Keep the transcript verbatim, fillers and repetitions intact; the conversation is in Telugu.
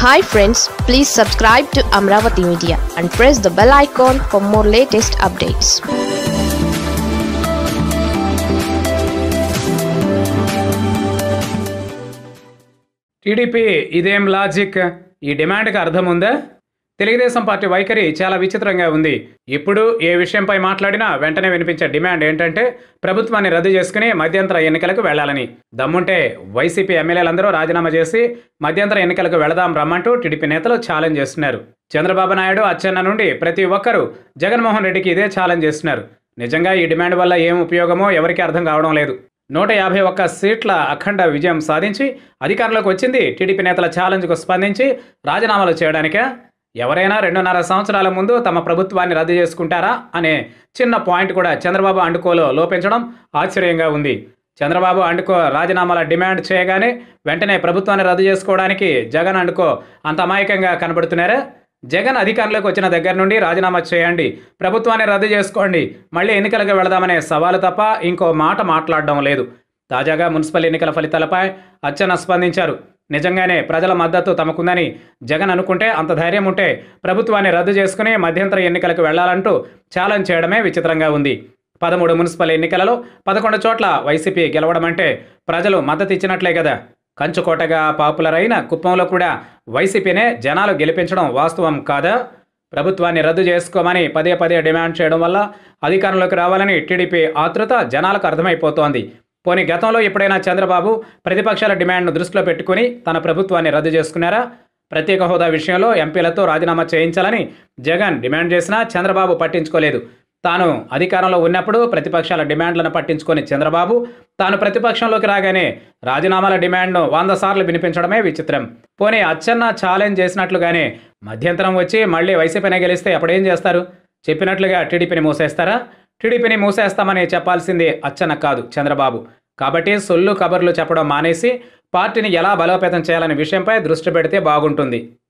Hi friends, please subscribe to Amravati Media and press the bell icon for more latest updates. TDP ఇదేం లాజిక్? ఈ డిమాండ్కి అర్థం ఉందా? తెలుగుదేశం పార్టీ వైఖరి చాలా విచిత్రంగా ఉంది. ఇప్పుడు ఏ విషయంపై మాట్లాడినా వెంటనే వినిపించే డిమాండ్ ఏంటంటే ప్రభుత్వాన్ని రద్దు చేసుకుని మధ్యంతర ఎన్నికలకు వెళ్లాలని. దమ్ముంటే వైసీపీ ఎమ్మెల్యేలందరూ రాజీనామా చేసి మధ్యంతర ఎన్నికలకు వెళదాం రమ్మంటూ టీడీపీ నేతలు ఛాలెంజ్ చేస్తున్నారు. చంద్రబాబు నాయుడు, అచ్చెన్న నుండి ప్రతి ఒక్కరూ జగన్మోహన్ రెడ్డికి ఇదే ఛాలెంజ్ చేస్తున్నారు. నిజంగా ఈ డిమాండ్ వల్ల ఏం ఉపయోగమో ఎవరికీ అర్థం కావడం లేదు. నూట యాభై ఒక్క సీట్ల అఖండ విజయం సాధించి అధికారంలోకి వచ్చింది టీడీపీ నేతల ఛాలెంజ్కు స్పందించి రాజీనామాలు చేయడానికే. ఎవరైనా రెండున్నర సంవత్సరాల ముందు తమ ప్రభుత్వాన్ని రద్దు చేసుకుంటారా అనే చిన్న పాయింట్ కూడా చంద్రబాబు అండుకోలో లోపించడం ఆశ్చర్యంగా ఉంది. చంద్రబాబు అండుకో రాజీనామాల డిమాండ్ చేయగానే వెంటనే ప్రభుత్వాన్ని రద్దు చేసుకోవడానికి జగన్ అండుకో అంత అమాయకంగా కనబడుతున్నారా? జగన్ అధికారంలోకి వచ్చిన దగ్గర నుండి రాజీనామా చేయండి, ప్రభుత్వాన్ని రద్దు చేసుకోండి, మళ్ళీ ఎన్నికలకు వెళదామనే సవాలు తప్ప ఇంకో మాట మాట్లాడడం లేదు. తాజాగా మున్సిపల్ ఎన్నికల ఫలితాలపై అచ్చెన్న స్పందించారు. నిజంగానే ప్రజల మద్దతు తమకుందని జగన్ అనుకుంటే, అంత ధైర్యం ఉంటే ప్రభుత్వాన్ని రద్దు చేసుకుని మధ్యంతర ఎన్నికలకు వెళ్లాలంటూ ఛాలెంజ్ చేయడమే విచిత్రంగా ఉంది. పదమూడు మున్సిపల్ ఎన్నికలలో పదకొండు చోట్ల వైసీపీ గెలవడం అంటే ప్రజలు మద్దతు ఇచ్చినట్లే కదా. కంచుకోటగా పాపులర్ అయిన కుప్పంలో కూడా వైసీపీనే జనాలు గెలిపించడం వాస్తవం కాదా? ప్రభుత్వాన్ని రద్దు చేసుకోమని పదే పదే డిమాండ్ చేయడం వల్ల అధికారంలోకి రావాలని టీడీపీ ఆతృత జనాలకు అర్థమైపోతోంది. పోనీ గతంలో ఎప్పుడైనా చంద్రబాబు ప్రతిపక్షాల డిమాండ్ను దృష్టిలో పెట్టుకుని తన ప్రభుత్వాన్ని రద్దు చేసుకున్నారా? ప్రత్యేక హోదా విషయంలో ఎంపీలతో రాజీనామా చేయించాలని జగన్ డిమాండ్ చేసినా చంద్రబాబు పట్టించుకోలేదు. తాను అధికారంలో ఉన్నప్పుడు ప్రతిపక్షాల డిమాండ్లను పట్టించుకొని చంద్రబాబు తాను ప్రతిపక్షంలోకి రాగానే రాజీనామాల డిమాండ్ను వంద సార్లు వినిపించడమే విచిత్రం. పోనీ అచ్చెన్న ఛాలెంజ్ చేసినట్లుగానే మధ్యంతరం వచ్చి మళ్ళీ వైసీపీనే గెలిస్తే అప్పుడేం చేస్తారు? చెప్పినట్లుగా టీడీపీని మూసేస్తారా? టీడీపీని మూసేస్తామని చెప్పాల్సింది అచ్చెన్న కాదు, చంద్రబాబు. కాబట్టి సొల్లు కబర్లు చెప్పడం మానేసి పార్టీని ఎలా బలోపేతం చేయాలనే విషయంపై దృష్టి పెడితే బాగుంటుంది.